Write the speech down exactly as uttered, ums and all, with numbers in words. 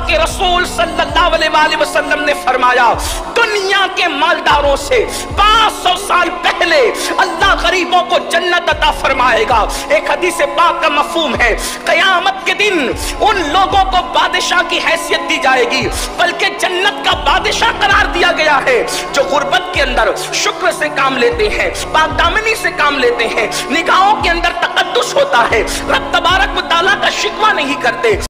के रसूल सल्लल्लाहु अलैहि वसल्लम ने फरमाया, दुनिया के मालदारों से पाँच सौ साल पहले अल्लाह गरीबों को जन्नत अता फरमाएगा। एक हदीस पाक का मफहूम है, कयामत के दिन उन लोगों को बादशाह की हैसियत दी जाएगी, बल्कि जन्नत का बादशाह करार दिया गया है, जो गुर्बत के अंदर शुक्र से काम लेते हैं, पाकदामनी से काम लेते हैं, निगाहों के अंदर तकद्दुस होता है, रब तबारक व तआला का शिकवा नहीं करते।